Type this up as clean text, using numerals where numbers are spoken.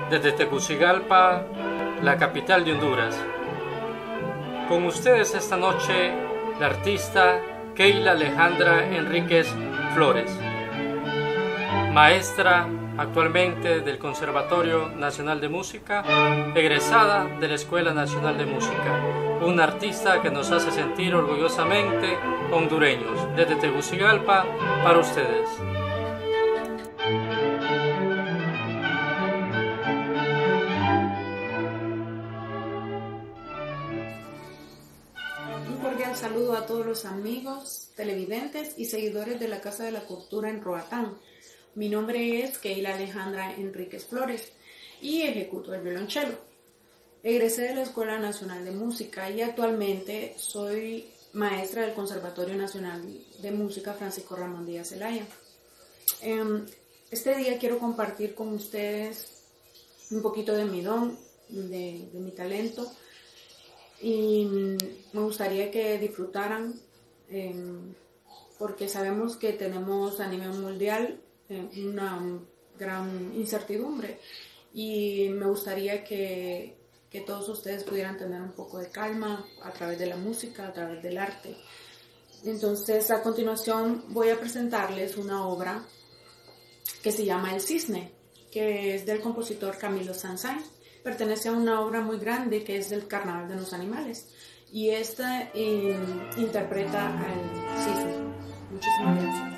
desde Tegucigalpa, la capital de Honduras. Con ustedes esta noche, la artista Keila Alejandra Enríquez Flores, maestra actualmente del Conservatorio Nacional de Música, egresada de la Escuela Nacional de Música, una artista que nos hace sentir orgullosamente hondureños, desde Tegucigalpa para ustedes. Un cordial saludo a todos los amigos, televidentes y seguidores de la Casa de la Cultura en Roatán. Mi nombre es Keila Alejandra Enríquez Flores y ejecuto el violonchelo. Egresé de la Escuela Nacional de Música y actualmente soy maestra del Conservatorio Nacional de Música Francisco Ramón Díaz Zelaya. Este día quiero compartir con ustedes un poquito de mi don, de mi talento, y me gustaría que disfrutaran porque sabemos que tenemos a nivel mundial una gran incertidumbre y me gustaría que todos ustedes pudieran tener un poco de calma a través de la música, a través del arte. Entonces, a continuación voy a presentarles una obra que se llama El Cisne, que es del compositor Camilo Saint-Saëns. Pertenece a una obra muy grande que es del Carnaval de los Animales y esta interpreta al cisne. Muchísimas gracias.